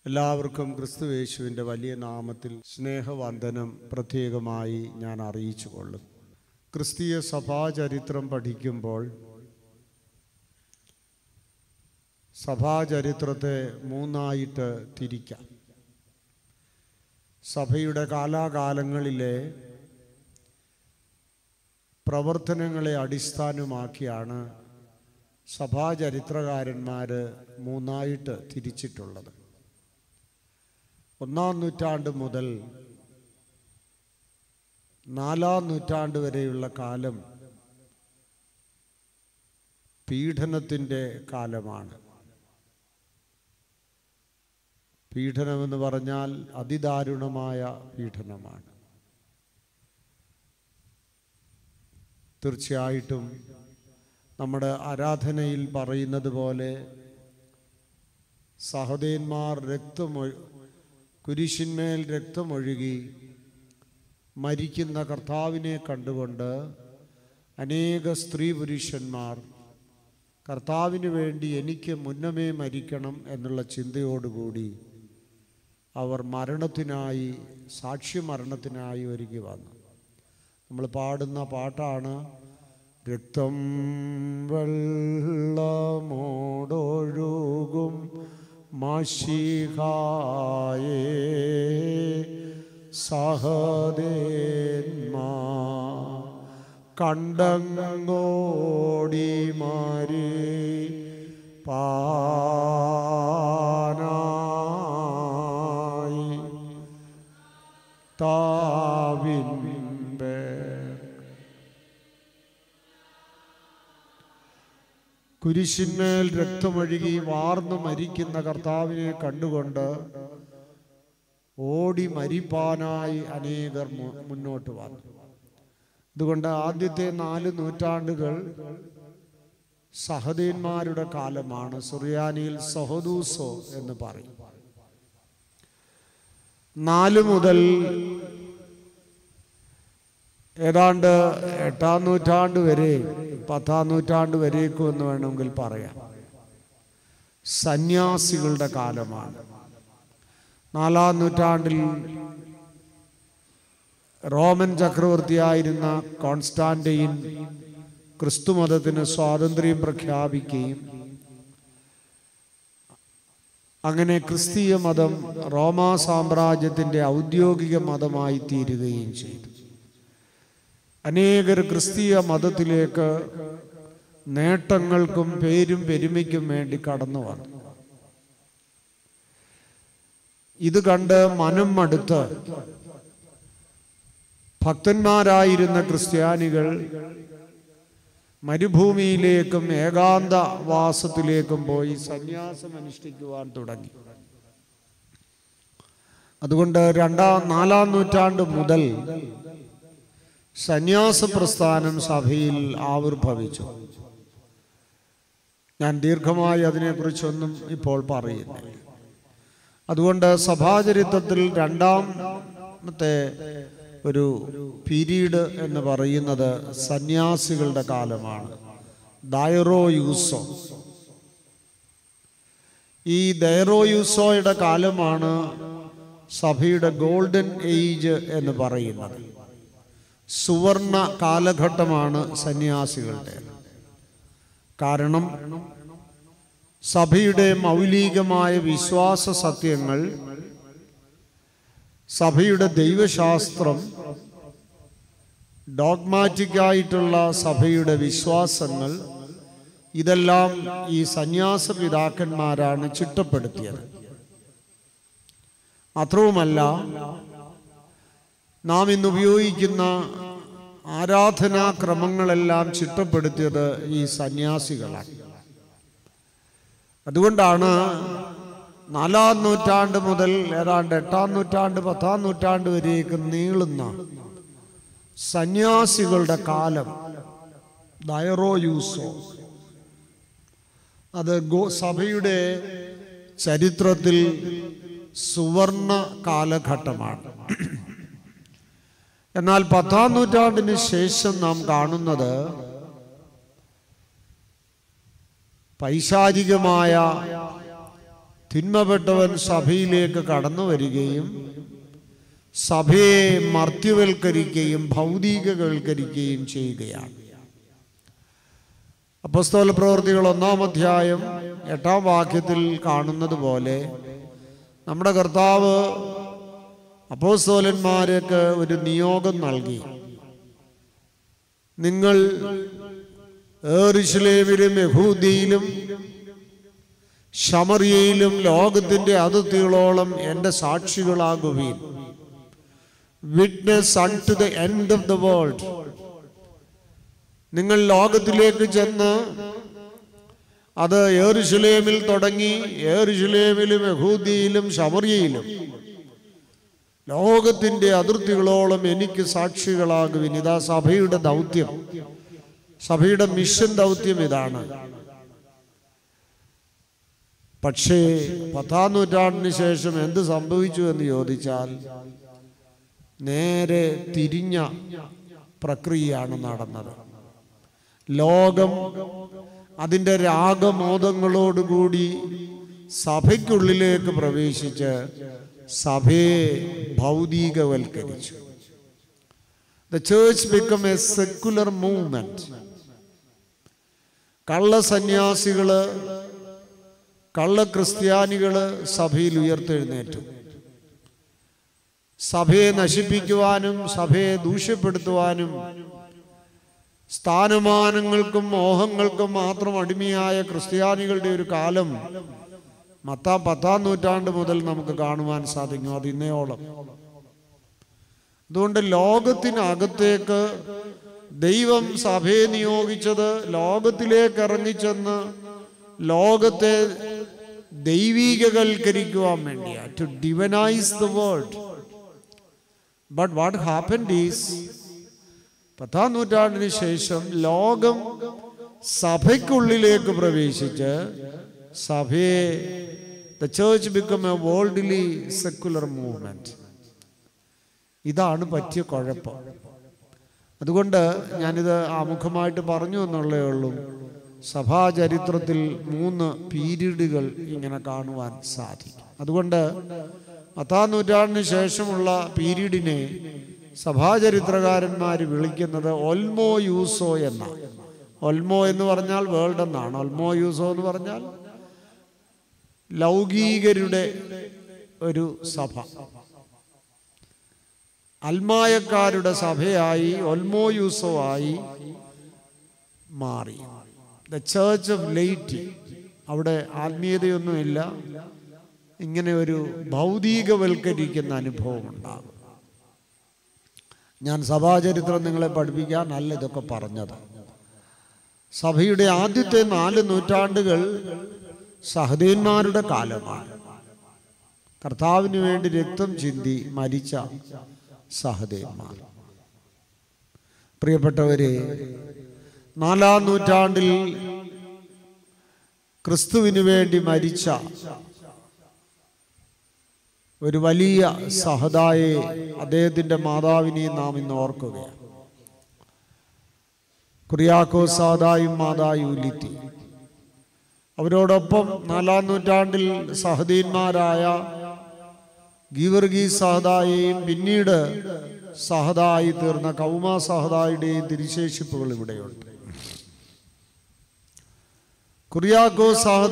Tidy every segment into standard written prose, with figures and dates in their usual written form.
എല്ലാവർക്കും ക്രിസ്തുയേശുവിൻ്റെ വലിയ നാമത്തിൽ സ്നേഹവന്ദനം പ്രത്യേകമായി ഞാൻ അറിയിച്ചു കൊള്ളും. ക്രിസ്തീയ സഭാചരിത്രം പഠിക്കുമ്പോൾ സഭാചരിത്രത്തെ മൂന്നായിട്ട് തിരിക്കാം. സഭയുടെ കാലാകാലങ്ങളിലെ പ്രവർത്തനങ്ങളെ അടിസ്ഥാനമാക്കിയാണ് സഭാചരിത്രകാരന്മാർ മൂന്നായിട്ട് തിരിച്ചിട്ടുള്ളത്. 1-ാം നൂറ്റാണ്ട് മുതൽ 4-ാം നൂറ്റാണ്ട് വരെയുള്ള കാലം പീഡനത്തിൻ്റെ കാലമാണ്. പീഡനമെന്ന് പറഞ്ഞാൽ അതിദാരുണമായ പീഡനമാണ്. തീർച്ചയായിട്ടും നമ്മുടെ ആരാധനയിൽ പറയുന്നത് പോലെ സഹോദരന്മാർ കുരിശിന്മേൽ രക്തമൊഴുകി മരിക്കുന്ന കർത്താവിനെ കണ്ടുകൊണ്ട് അനേക സ്ത്രീ പുരുഷന്മാർ കർത്താവിന് വേണ്ടി എനിക്ക് മുന്നമേ മരിക്കണം എന്നുള്ള ചിന്തയോടുകൂടി അവർ മരണത്തിനായി, സാക്ഷ്യമരണത്തിനായി ഒരുങ്ങി വന്നു. നമ്മൾ പാടുന്ന പാട്ടാണ് രക്തം വെള്ളമോടൊഴുകും മശീഹായേ സഹദേന്മാ കണ്ടങ്ങോടി മാരി പാനായി താവിൻപേ കുരിശിന്മേൽ രക്തമൊഴുകി വാർന്നു മരിക്കുന്ന കർത്താവിനെ കണ്ടുകൊണ്ട് ഓടി മരിപ്പാനായി അനേകർ മുന്നോട്ട് വന്നു. അതുകൊണ്ട് ആദ്യത്തെ 4 നൂറ്റാണ്ടുകൾ സഹദേന്മാരുടെ കാലമാണ്. സുറിയാനിയിൽ സഹദൂസോ എന്ന് പറയും. 4 മുതൽ ഏതാണ്ട് 8-ാം നൂറ്റാണ്ട് വരെ, 10-ാം നൂറ്റാണ്ട് വരേക്കും എന്ന് വേണമെങ്കിൽ പറയാം, സന്യാസികളുടെ കാലമാണ്. 4-ാം നൂറ്റാണ്ടിൽ റോമൻ ചക്രവർത്തിയായിരുന്ന കോൺസ്റ്റാന്റൈൻ ക്രിസ്തുമതത്തിന് സ്വാതന്ത്ര്യം പ്രഖ്യാപിക്കുകയും അങ്ങനെ ക്രിസ്തീയ മതം റോമാ സാമ്രാജ്യത്തിൻ്റെ ഔദ്യോഗിക മതമായി തീരുകയും ചെയ്തു. അനേകർ ക്രിസ്തീയ മതത്തിലേക്ക് നേട്ടങ്ങൾക്കും പേരും പെരുമയ്ക്കും വേണ്ടി കടന്നു വന്നു. ഇത് കണ്ട് മനം മടുത്ത് ഭക്തന്മാരായിരുന്ന ക്രിസ്ത്യാനികൾ മരുഭൂമിയിലേക്കും ഏകാന്തവാസത്തിലേക്കും പോയി സന്യാസം അനുഷ്ഠിക്കുവാൻ തുടങ്ങി. അതുകൊണ്ട് 4-ാം നൂറ്റാണ്ട് മുതൽ സന്യാസ പ്രസ്ഥാനം സഭയിൽ ആവിർഭവിച്ചു. ഞാൻ ദീർഘമായി അതിനെക്കുറിച്ചൊന്നും ഇപ്പോൾ പറയുന്നില്ല. അതുകൊണ്ട് സഭാചരിത്രത്തിൽ 2ാമത്തെ ഒരു പീരീഡ് എന്ന് പറയുന്നത് സന്യാസികളുടെ കാലമാണ്. ഡയറോയൂസോ. ഈ ഡയറോയൂസോയുടെ കാലമാണ് സഭയുടെ ഗോൾഡൻ ഏജ് എന്ന് പറയുന്നത്. സുവർണ കാലഘട്ടമാണ് സന്യാസികളുടെ. കാരണം സഭയുടെ മൗലികമായ വിശ്വാസ സത്യങ്ങൾ, സഭയുടെ ദൈവശാസ്ത്രം, ഡോഗ്മാറ്റിക്കായിട്ടുള്ള സഭയുടെ വിശ്വാസങ്ങൾ, ഇതെല്ലാം ഈ സന്യാസ പിതാക്കന്മാരാണ് ചിട്ടപ്പെടുത്തിയത്. മാത്രവുമല്ല, നാം ഇന്ന് ഉപയോഗിക്കുന്ന ആരാധനാക്രമങ്ങളെല്ലാം ചിട്ടപ്പെടുത്തിയത് ഈ സന്യാസികളാണ്. അതുകൊണ്ടാണ് 4-ാം നൂറ്റാണ്ട് മുതൽ ഏതാണ്ട് 8-ാം നൂറ്റാണ്ട് 10-ാം നൂറ്റാണ്ട് വരേക്ക് നീളുന്ന സന്യാസികളുടെ കാലം ഡയറോയൂസോ. അത് സഭയുടെ ചരിത്രത്തിൽ സുവർണ കാലഘട്ടമാണ്. എന്നാൽ 10-ാം നൂറ്റാണ്ടിന് ശേഷം നാം കാണുന്നത് പൈശാചികമായ തിന്മപ്പെട്ടവൻ സഭയിലേക്ക് കടന്നു വരികയും സഭയെ മർത്യവൽക്കരിക്കുകയും ഭൗതികവൽക്കരിക്കുകയും ചെയ്യുകയാണ്. അപ്പോസ്തല പ്രവൃത്തികൾ 1-ാം അധ്യായം 8-ാം വാക്യത്തിൽ കാണുന്നത് പോലെ നമ്മുടെ കർത്താവ് അപ്പോസ്തലന്മാർക്ക് ഒരു നിയോഗം നൽകി. നിങ്ങൾ യെരൂശലേമിലും യഹൂദിയിലും ശമറിയയിലും ലോകത്തിന്റെ അതിർത്തികളോളം എൻ്റെ സാക്ഷികളാകുവീൻ. Witness unto the end of the world. നിങ്ങൾ ലോകത്തിലേക്ക് ചെന്ന് അത് യെരൂശലേമിൽ തുടങ്ങി യെരൂശലേമിലും യഹൂദിയിലും ശമറിയയിലും ലോകത്തിന്റെ അതിർത്തികളോളം എനിക്ക് സാക്ഷികളാകുവിൻ. ഇതാ സഭയുടെ ദൗത്യം, സഭയുടെ മിഷൻ ദൗത്യം ഇതാണ്. പക്ഷേ 10-ാം നൂറ്റാണ്ടിന് ശേഷം എന്ത് സംഭവിച്ചു എന്ന് ചോദിച്ചാൽ നേരെ തിരിഞ്ഞ പ്രക്രിയയാണ് നടന്നത്. ലോകം അതിൻ്റെ രാഗമോദങ്ങളോടുകൂടി സഭയ്ക്കുള്ളിലേക്ക് പ്രവേശിച്ച് സഭയെ ഭൗതികവൽക്കരിച്ചു. The church became a secular movement. കള്ള സന്യാസികള്, കള്ള ക്രിസ്ത്യാനികള് സഭയിൽ ഉയർത്തെഴുന്നേറ്റു. സഭയെ നശിപ്പിക്കുവാനും സഭയെ ദൂഷ്യപ്പെടുത്തുവാനും സ്ഥാനമാനങ്ങൾക്കും മോഹങ്ങൾക്കും മാത്രം അടിമയായ ക്രിസ്ത്യാനികളുടെ ഒരു കാലം 10-ാം നൂറ്റാണ്ട് മുതൽ നമുക്ക് കാണുവാൻ സാധിക്കും. അത് ഇന്നയോളം. അതുകൊണ്ട് ലോകത്തിനകത്തേക്ക് ദൈവം സഭയെ നിയോഗിച്ചത് ലോകത്തിലേക്ക് ഇറങ്ങിച്ചെന്ന് ലോകത്തെ ദൈവികവൽക്കരിക്കുവാൻ വേണ്ടിയാണ്, to divinise the world. But what happened is 10-ാം നൂറ്റാണ്ടിന് ശേഷം ലോകം സഭയ്ക്കുള്ളിലേക്ക് പ്രവേശിച്ച് സഭയെ the church became a worldly secular movement. ഇതാണ് പറ്റിയ കുഴപ്പം. അതുകൊണ്ട് ഞാനിത് ആമുഖമായിട്ട് പറഞ്ഞു എന്നുള്ളേ ഉള്ളൂ. സഭാചരിത്രത്തിൽ 3 പീരീഡുകൾ ഇങ്ങനെ കാണുവാൻ സാധിക്കും. അതുകൊണ്ട് 10-ാം നൂറ്റാണ്ടിന് ശേഷമുള്ള പീരീഡിനെ സഭാചരിത്രകാരന്മാർ വിളിക്കുന്നത് ഒൽമോ യൂസോ എന്നാണ്. ഒൽമോ എന്ന് പറഞ്ഞാൽ വേൾഡ് എന്നാണ്. ഒൽമോ യൂസോ എന്ന് പറഞ്ഞാൽ ലൗകികരുടെ ഒരു സഭ, അൽമായക്കാരുടെ സഭയായി ഒൽമോ യൂസോ ആയി മാറി. The church of laity. അവിടെ ആത്മീയതയൊന്നുമില്ല, ഇങ്ങനെ ഒരു ഭൗതികവൽക്കരിക്കുന്ന അനുഭവം ഉണ്ടാകും. ഞാൻ സഭാചരിത്രം നിങ്ങളെ പഠിപ്പിക്കാനല്ല ഇതൊക്കെ പറഞ്ഞത്. സഭയുടെ ആദ്യത്തെ 4 നൂറ്റാണ്ടുകൾ സഹദേന്മാരുടെ കാലമാണ്. കർത്താവിന് വേണ്ടി രക്തം ചിന്തി മരിച്ച സഹദേന്മാർ. പ്രിയപ്പെട്ടവരെ, 4-ാം നൂറ്റാണ്ടിൽ ക്രിസ്തുവിന് വേണ്ടി മരിച്ച ഒരു വലിയ സഹദായെ, അദ്ദേഹത്തിൻ്റെ മാതാവിനെയും നാം ഇന്ന് ഓർക്കുകയാണ്. കുറിയാക്കോസ് സഹദായും മാതാ യൂലിത്തി. അവരോടൊപ്പം 4-ാം നൂറ്റാണ്ടിൽ സഹദീന്മാരായ ഗീവർഗീസ് സഹദായെയും പിന്നീട് സഹദായി തീർന്ന കൗമാ സഹദായുടെയും തിരുശേഷിപ്പുകൾ ഇവിടെയുണ്ട്. കുറിയാക്കോസ് സഹദ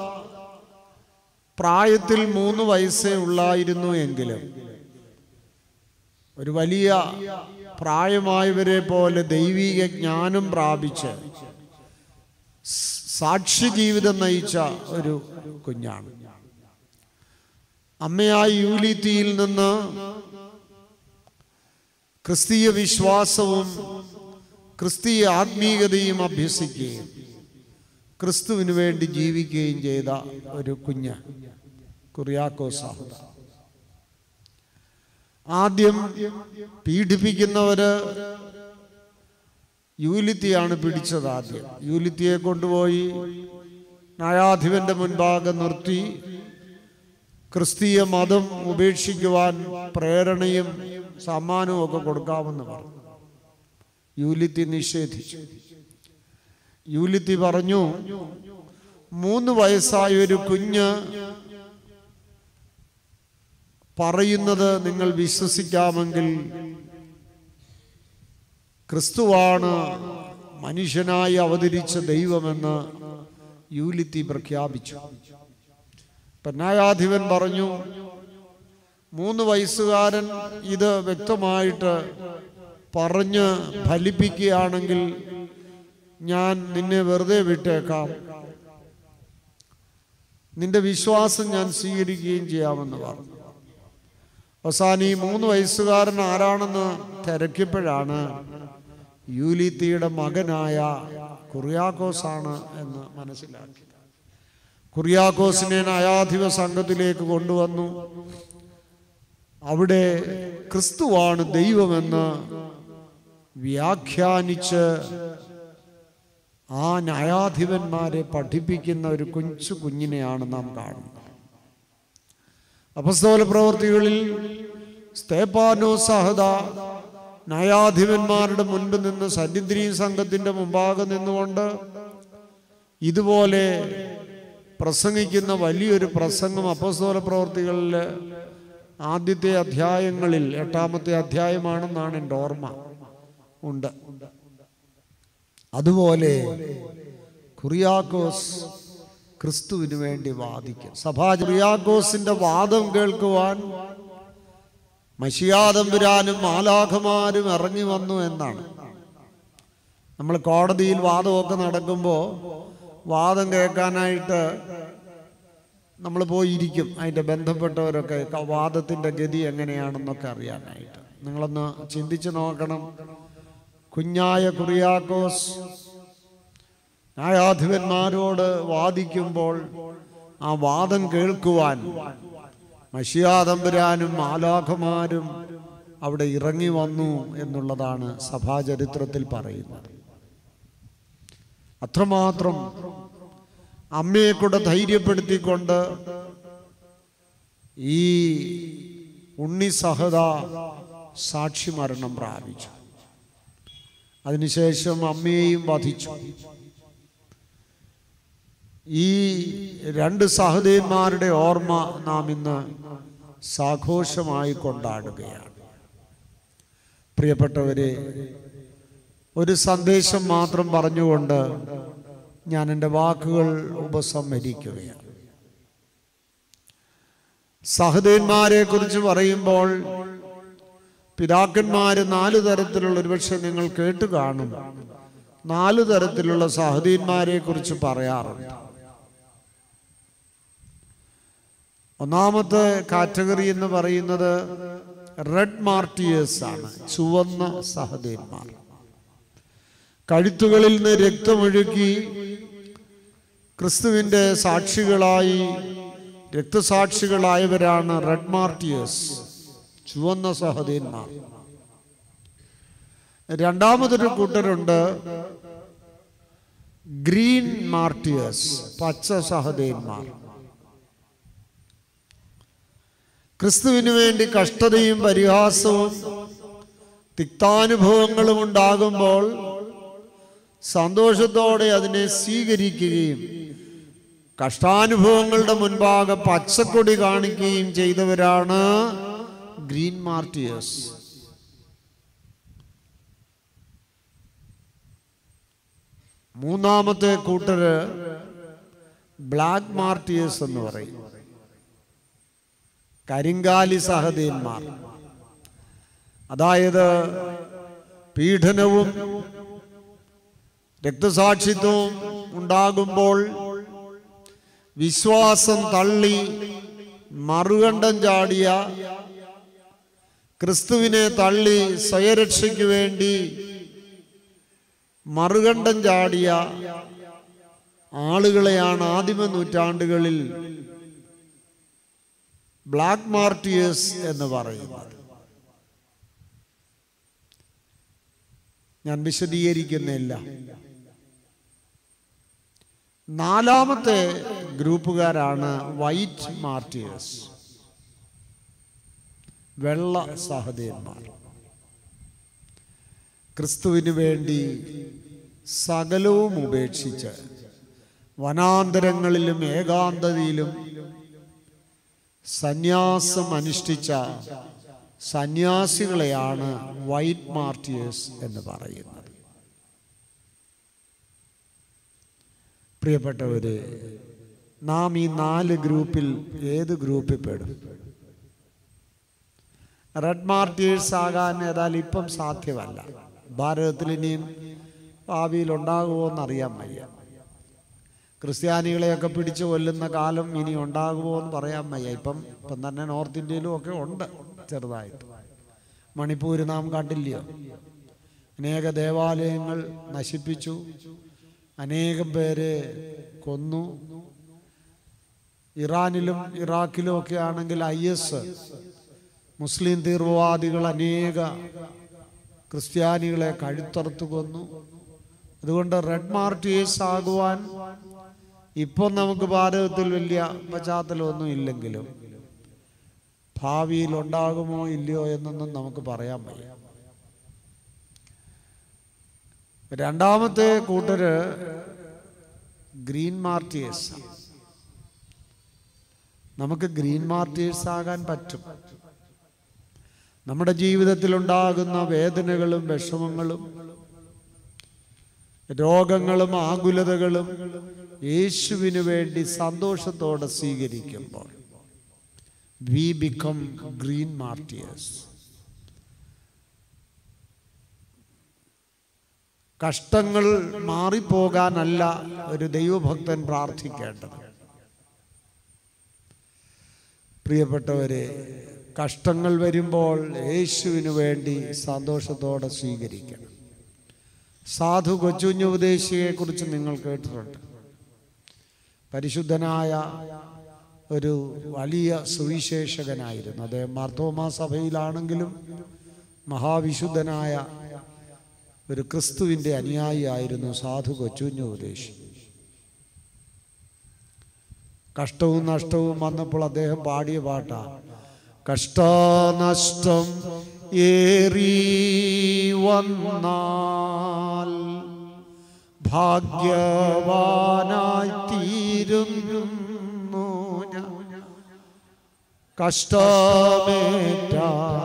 പ്രായത്തിൽ 3 വയസ്സേ ഉള്ളായിരുന്നു എങ്കിലും ഒരു വലിയ പ്രായമായവരെ പോലെ ദൈവിക ജ്ഞാനം പ്രാപിച്ച് സാക്ഷി ജീവിതം നയിച്ച ഒരു കുഞ്ഞാണ്. അമ്മയായ യൂലിത്തിയിൽ നിന്ന് ക്രിസ്തീയ വിശ്വാസവും ക്രിസ്തീയ ആത്മീയതയും അഭ്യസിക്കുകയും ക്രിസ്തുവിന് വേണ്ടി ജീവിക്കുകയും ചെയ്ത ഒരു കുഞ്ഞ് കുറിയാക്കോസ് സഹദ. ആദ്യം പീഡിപ്പിക്കുന്നവര് യൂലിത്തിയാണ് പിടിച്ചത്. ആദ്യം യൂലിത്തിയെ കൊണ്ടുപോയി ന്യായാധിപന്റെ മുൻപാകെ നിർത്തി ക്രിസ്തീയ മതം ഉപേക്ഷിക്കുവാൻ പ്രേരണയും സമ്മാനവും ഒക്കെ കൊടുക്കാമെന്ന് പറഞ്ഞു. യൂലിത്തി നിഷേധിച്ചു. യൂലിത്തി പറഞ്ഞു, 3 വയസ്സായ ഒരു കുഞ്ഞ് പറയുന്നത് നിങ്ങൾ വിശ്വസിക്കാമെങ്കിൽ ക്രിസ്തുവാണ് മനുഷ്യനായി അവതരിച്ച ദൈവമെന്ന് യൂലിത്തി പ്രഖ്യാപിച്ചു. ന്യായാധിപൻ പറഞ്ഞു, 3 വയസ്സുകാരൻ ഇത് വ്യക്തമായിട്ട് പറഞ്ഞ് ഫലിപ്പിക്കുകയാണെങ്കിൽ ഞാൻ നിന്നെ വെറുതെ വിട്ടേക്കാം, നിന്റെ വിശ്വാസം ഞാൻ സ്വീകരിക്കുകയും ചെയ്യാമെന്ന് പറഞ്ഞു. അവസാനം ഈ 3 വയസ്സുകാരൻ ആരാണെന്ന് തിരക്കിയപ്പോഴാണ് യൂലിത്തിയുടെ മകനായ കുറിയാക്കോസാണ് എന്ന് മനസ്സിലാക്കി. കുറിയാക്കോസിനെ ന്യായാധിപ സംഘത്തിലേക്ക് കൊണ്ടുവന്നു. അവിടെ ക്രിസ്തുവാണ് ദൈവമെന്ന് വ്യാഖ്യാനിച്ച് ആ ന്യായാധിപന്മാരെ പഠിപ്പിക്കുന്ന ഒരു കൊച്ചു കുഞ്ഞിനെയാണ് നാം കാണുന്നത്. അപ്പോസ്തല പ്രവൃത്തികളിൽ സ്തേഫാനോസ് സഹദ ന്യായാധിപന്മാരുടെ മുൻപ് നിന്ന് സന്നിധിരീ സംഘത്തിന്റെ മുമ്പാകെ നിന്നുകൊണ്ട് ഇതുപോലെ പ്രസംഗിക്കുന്ന വലിയൊരു പ്രസംഗം അപ്പോസ്തല പ്രവൃത്തികളിൽ ആദ്യത്തെ അധ്യായങ്ങളിൽ 8-ാമത്തെ അധ്യായമാണെന്നാണ് എൻ്റെ ഓർമ്മ ഉണ്ട്. അതുപോലെ കുറിയാക്കോസ് ക്രിസ്തുവിന് വേണ്ടി വാദിക്കും. കുറിയാക്കോസിന്റെ വാദം കേൾക്കുവാൻ മശിഹാ തമ്പുരാനും മാലാഖമാരും ഇറങ്ങി വന്നു എന്നാണ്. നമ്മൾ കോടതിയിൽ വാദമൊക്കെ നടക്കുമ്പോൾ വാദം കേൾക്കാനായിട്ട് നമ്മൾ പോയിരിക്കും. അതിൻ്റെ ബന്ധപ്പെട്ടവരൊക്കെ വാദത്തിൻ്റെ ഗതി എങ്ങനെയാണെന്നൊക്കെ അറിയാനായിട്ട്. നിങ്ങളൊന്ന് ചിന്തിച്ച് നോക്കണം. കുഞ്ഞായ കുറിയാക്കോസ് ന്യായാധിപന്മാരോട് വാദിക്കുമ്പോൾ ആ വാദം കേൾക്കുവാൻ മശിഹാ തമ്പുരാനും മാലാഖമാരും അവിടെ ഇറങ്ങി വന്നു എന്നുള്ളതാണ് സഭാചരിത്രത്തിൽ പറയുന്നത്. അത്രമാത്രം അമ്മയെ കൂടെ ധൈര്യപ്പെടുത്തിക്കൊണ്ട് ഈ ഉണ്ണി സഹദ സാക്ഷി മരണം പ്രാപിച്ചു. അതിനുശേഷം അമ്മയെയും വധിച്ചു. ഈ 2 സഹോദരന്മാരുടെ ഓർമ്മ നാം ഇന്ന് സാഘോഷമായി കൊണ്ടാടുകയാണ്. പ്രിയപ്പെട്ടവരെ, ഒരു സന്ദേശം മാത്രം പറഞ്ഞുകൊണ്ട് ഞാൻ എൻ്റെ വാക്കുകൾ ഉപസംഹരിക്കുകയാണ്. സഹോദരന്മാരെ കുറിച്ച് പറയുമ്പോൾ പിതാക്കന്മാര് 4 തരത്തിലുള്ള, ഒരുപക്ഷെ നിങ്ങൾ കേട്ട് കാണും, 4 തരത്തിലുള്ള സഹോദരന്മാരെ കുറിച്ച് പറയാറുണ്ട്. ഒന്നാമത്തെ കാറ്റഗറി എന്ന് പറയുന്നത് റെഡ് മാർട്ടിയേഴ്സ് ആണ്, ചുവന്ന സഹോദരന്മാർ. കഴുത്തുകളിൽ നിന്ന് രക്തമൊഴുക്കി ക്രിസ്തുവിൻ്റെ സാക്ഷികളായി രക്തസാക്ഷികളായവരാണ് റെഡ് മാർട്ടിയേഴ്സ്, ചുവന്ന സഹോദരന്മാർ. രണ്ടാമതൊരു കൂട്ടരുണ്ട് ഗ്രീൻ മാർട്ടിയേഴ്സ്, പച്ച സഹോദരന്മാർ. ക്രിസ്തുവിന് വേണ്ടി കഷ്ടതയും പരിഹാസവും തിക്താനുഭവങ്ങളും ഉണ്ടാകുമ്പോൾ സന്തോഷത്തോടെ അതിനെ സ്വീകരിക്കുകയും കഷ്ടാനുഭവങ്ങളുടെ മുൻപാകെ പച്ചക്കൊടി കാണിക്കുകയും ചെയ്തവരാണ് ഗ്രീൻ മാർട്ടിയേഴ്സ്. മൂന്നാമത്തെ കൂട്ടര് ബ്ലാക്ക് മാർട്ടിയേഴ്സ് എന്ന് പറയും, കരിങ്കാലി സഹോദരന്മാർ. അതായത് പീഡനവും രക്തസാക്ഷിത്വവും ഉണ്ടാകുമ്പോൾ വിശ്വാസം തള്ളി മറുകണ്ഠം ചാടിയ, ക്രിസ്തുവിനെ തള്ളി സ്വയരക്ഷയ്ക്ക് വേണ്ടി മറുകണ്ഠം ചാടിയ ആളുകളെയാണ് ആദിമ നൂറ്റാണ്ടുകളിൽ ബ്ലാക്ക് മാർട്ടിയേഴ്സ് എന്ന് പറയുന്നത്. ഞാൻ വിശദീകരിക്കുന്നില്ല. നാലാമത്തെ ഗ്രൂപ്പുകാരാണ് വൈറ്റ് മാർട്ടിയേഴ്സ്, വെള്ള സഹോദരന്മാർ. ക്രിസ്തുവിന് വേണ്ടി സകലവും ഉപേക്ഷിച്ച് വനാന്തരങ്ങളിലും ഏകാന്തതയിലും സന്യാസം അനുഷ്ഠിച്ച സന്യാസികളെയാണ് വൈറ്റ് മാർട്ടിയേഴ്സ് എന്ന് പറയുന്നത്. പ്രിയപ്പെട്ടവരെ, നാം ഈ 4 ഗ്രൂപ്പിൽ ഏത് ഗ്രൂപ്പിൽ പെടും? റെഡ് മാർട്ടിയേഴ്സ് ആകാൻ ഏതായാലും ഇപ്പം സാധ്യമല്ല. ഭാരതത്തിൽ ഇനിയും ഭാവിയിൽ ഉണ്ടാകുമോ എന്നറിയാൻ വയ്യ. ക്രിസ്ത്യാനികളെയൊക്കെ പിടിച്ചു കൊല്ലുന്ന കാലം ഇനി ഉണ്ടാകുമോ എന്ന് പറയാൻ വയ്യ. ഇപ്പം തന്നെ നോർത്ത് ഇന്ത്യയിലും ഒക്കെ ഉണ്ട് ചെറുതായിട്ട്. മണിപ്പൂര് നാം കണ്ടില്ലയോ? അനേക ദേവാലയങ്ങൾ നശിപ്പിച്ചു, അനേകം പേരെ കൊന്നു. ഇറാനിലും ഇറാഖിലും ഒക്കെ ആണെങ്കിൽ IS മുസ്ലിം തീവ്രവാദികൾ അനേക ക്രിസ്ത്യാനികളെ കഴുത്തറുത്തു കൊന്നു. അതുകൊണ്ട് റെഡ് മാർട്ടിയേഴ്സ് ആകുവാൻ ഇപ്പം നമുക്ക് ഭാരതത്തിൽ വലിയ പശ്ചാത്തലമൊന്നും ഇല്ലെങ്കിലും ഭാവിയിൽ ഉണ്ടാകുമോ ഇല്ലയോ എന്നൊന്നും നമുക്ക് പറയാൻ വയ്യ. രണ്ടാമത്തെ കൂട്ടര് ഗ്രീൻ മാർട്ടിയേഴ്സ്. നമുക്ക് ഗ്രീൻ മാർട്ടിയേഴ്സ് ആകാൻ പറ്റും. നമ്മുടെ ജീവിതത്തിൽ ഉണ്ടാകുന്ന വേദനകളും വിഷമങ്ങളും രോഗങ്ങളും ആകുലതകളും യേശുവിന് വേണ്ടി സന്തോഷത്തോടെ സ്വീകരിക്കുമ്പോൾ we become green martyrs. കഷ്ടങ്ങൾ മാറിപ്പോകാനല്ല ഒരു ദൈവഭക്തൻ പ്രാർത്ഥിക്കേണ്ടത്. പ്രിയപ്പെട്ടവരെ, കഷ്ടങ്ങൾ വരുമ്പോൾ യേശുവിന് വേണ്ടി സന്തോഷത്തോടെ സ്വീകരിക്കണം. സാധു കൊച്ചുഞ്ഞു ഉപദേശിയെ കുറിച്ച് നിങ്ങൾ കേട്ടിട്ടുണ്ട്. പരിശുദ്ധനായ ഒരു വലിയ സുവിശേഷകനായിരുന്നു അദ്ദേഹം. മാർത്തോമാ സഭയിലാണെങ്കിലും മഹാവിശുദ്ധനായ ഒരു ക്രിസ്തുവിൻ്റെ അനുയായിയായിരുന്നു സാധു കൊച്ചുഞ്ഞു ഉപദേശി. കഷ്ടവും നഷ്ടവും വന്നപ്പോൾ അദ്ദേഹം പാടിയ പാട്ടാണ് കഷ്ടനഷ്ടം ഏറി വന്നാൽ ഭാഗ്യവാനായി തീരുന്നു ഞാൻ. കഷ്ടമേറ്റ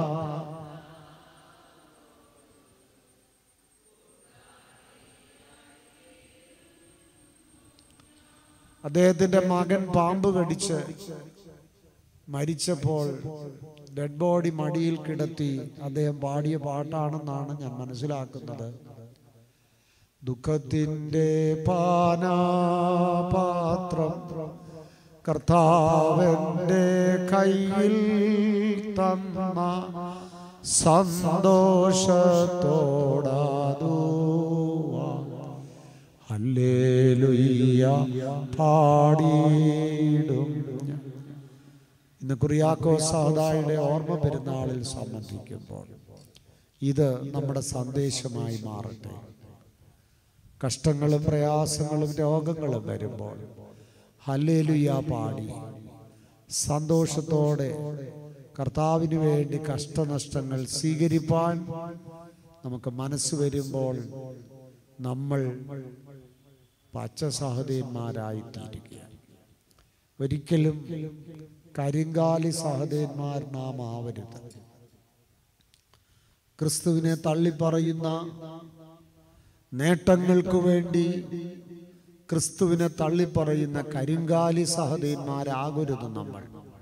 അദ്ദേഹത്തിൻ്റെ മകൻ പാമ്പ് കടിച്ച് മരിച്ചപ്പോൾ ഡെഡ് ബോഡി മടിയിൽ കിടത്തി അദ്ദേഹം പാടിയ പാട്ടാണെന്നാണ് ഞാൻ മനസ്സിലാക്കുന്നത്. ദുഃഖത്തിൻ്റെ പാനപാത്രം കർത്താവിൻ്റെ കയ്യിൽ തന്ന സന്തോഷത്തോടാതു ഹല്ലേലൂയ പാടിയിടും. ഇന്ന് കുറിയാക്കോസ് സഹോദരന്റെ ഓർമ്മ പെരുന്നാളിൽ സംബന്ധിക്കുമ്പോൾ ഇത് നമ്മുടെ സന്ദേശമായി മാറട്ടെ. കഷ്ടങ്ങളും പ്രയാസങ്ങളും രോഗങ്ങളും വരുമ്പോൾ ഹല്ലേലൂയ പാടി സന്തോഷത്തോടെ കർത്താവിന് വേണ്ടി കഷ്ടനഷ്ടങ്ങൾ സ്വീകരിപ്പാൻ നമുക്ക് മനസ്സ് വരുമ്പോൾ നമ്മൾ പച്ച സഹോദരന്മാരായി തീരുകയാണ്. ഒരിക്കലും കരിങ്കാലി സഹോദരന്മാർ നാം ആവരുത്. ക്രിസ്തുവിനെ തള്ളിപ്പറയുന്ന നേട്ടങ്ങൾക്ക് വേണ്ടി ക്രിസ്തുവിനെ തള്ളിപ്പറയുന്ന കരിങ്കാലി സഹോദരന്മാരാകരുത് നമ്മൾ.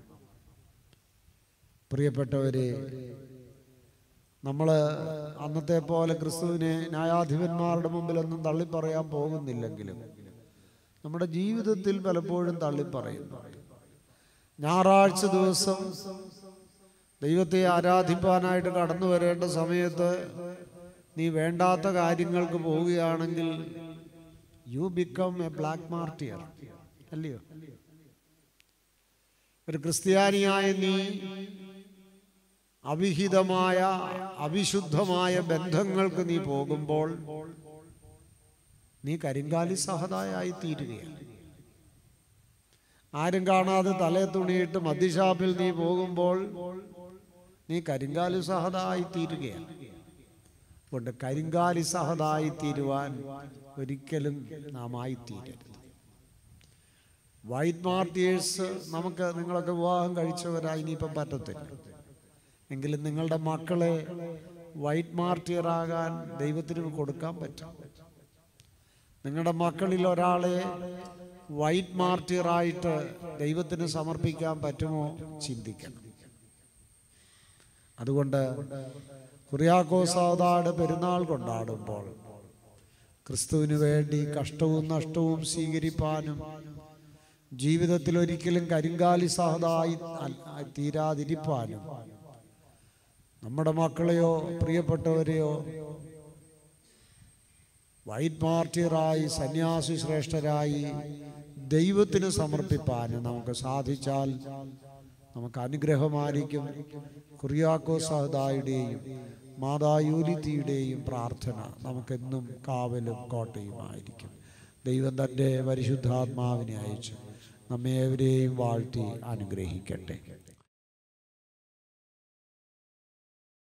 പ്രിയപ്പെട്ടവരെ, നമ്മൾ അന്നത്തെ പോലെ ക്രിസ്തുവിനെ ന്യായാധിപന്മാരുടെ മുമ്പിലൊന്നും തള്ളിപ്പറയാൻ പോകുന്നില്ലെങ്കിലും നമ്മുടെ ജീവിതത്തിൽ പലപ്പോഴും തള്ളിപ്പറയുന്നു. ഞായറാഴ്ച ദിവസം ദൈവത്തെ ആരാധിപ്പാനായിട്ട് കടന്നു വരേണ്ട സമയത്ത് നീ വേണ്ടാത്ത കാര്യങ്ങൾക്ക് പോവുകയാണെങ്കിൽ you become a black martyr, അല്ലയോ? ഒരു ക്രിസ്ത്യാനിയായ നീ അവിഹിതമായ അവിശുദ്ധമായ ബന്ധങ്ങൾക്ക് നീ പോകുമ്പോൾ നീ കരിങ്കാലി സഹതായി തീരുകയാണ്. ആരും കാണാതെ തലേ തുണിയിട്ട് മദ്യഷാപ്പിൽ നീ പോകുമ്പോൾ നീ കരിങ്കാലി സഹതായി തീരുകയാണ്. അതുകൊണ്ട് കരിങ്കാലി സഹതായി തീരുവാൻ ഒരിക്കലും നാം ആയിത്തീരരുത്. വൈറ്റ് മാർട്ടിയേഴ്സ് നമുക്ക്, നിങ്ങളൊക്കെ വിവാഹം കഴിച്ചവരായി ഇനിയിപ്പം പറ്റത്തില്ല, എങ്കിലും നിങ്ങളുടെ മക്കളെ വൈറ്റ് മാർട്ടിയറാകാൻ ദൈവത്തിന് കൊടുക്കാൻ പറ്റും. നിങ്ങളുടെ മക്കളിൽ ഒരാളെ വൈറ്റ് മാർട്ടിയറായിട്ട് ദൈവത്തിന് സമർപ്പിക്കാൻ പറ്റുമോ ചിന്തിക്കണം. അതുകൊണ്ട് കുര്യാക്കോസ് പെരുന്നാൾ കൊണ്ടാടുമ്പോൾ ക്രിസ്തുവിന് വേണ്ടി കഷ്ടവും നഷ്ടവും സ്വീകരിപ്പാനും ജീവിതത്തിൽ ഒരിക്കലും കരിങ്കാലി സഹതായി തീരാതിരിപ്പാനും നമ്മുടെ മക്കളെയോ പ്രിയപ്പെട്ടവരെയോ വൈറ്റ് മാർട്ടിയറായി, സന്യാസി ശ്രേഷ്ഠരായി ദൈവത്തിന് സമർപ്പിപ്പാനും നമുക്ക് സാധിച്ചാൽ നമുക്ക് അനുഗ്രഹമായിരിക്കും. കുര്യാക്കോസ് സഹദായുടെയും മാതാ യൂലിത്തിയുടെയും പ്രാർത്ഥന നമുക്കെന്നും കാവലും കോട്ടയുമായിരിക്കും. ദൈവം തൻ്റെ പരിശുദ്ധാത്മാവിനെ അയച്ച് നമ്മെ ഏവരെയും വാഴ്ത്തി അനുഗ്രഹിക്കട്ടെ.